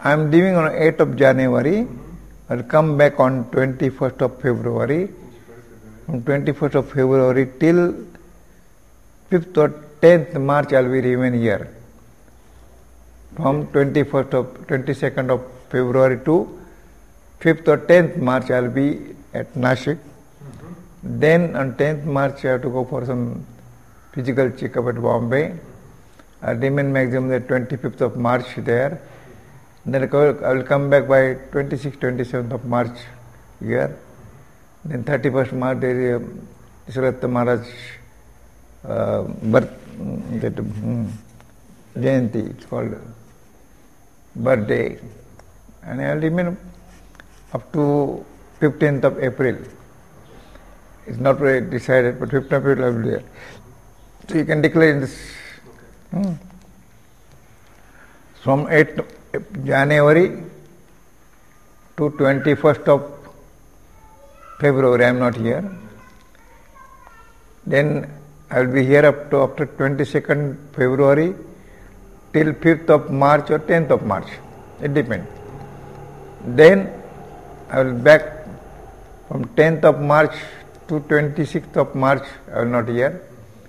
I am leaving on 8th of January. I will come back on 21st of February. From 21st of February till 5th or 10th March I will be remain here. From 22nd of February to 5th or 10th March I will be at Nashik. Then on 10th March I have to go for some physical checkup at Bombay. I remain maximum the 25th of March there. Then I will come back by 26th, 27th of March here. Then 31st March there is Ramakant Maharaj birth, Jayanti, it's called birthday. And I will remain up to 15th of April. It's not very decided, but 15th of April I will be there. So you can declare in this. From 8th January to 21st of February I am not here. Then I will be here up to after 22nd February till 5th of March or 10th of March. It depends. Then I will back from 10th of March to 26th of March I will not here.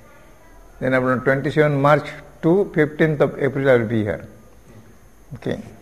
Then from 27th March to 15th of April I will be here. Okay.